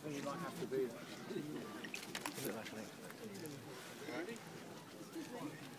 think you might have to be there. Is it like an expert?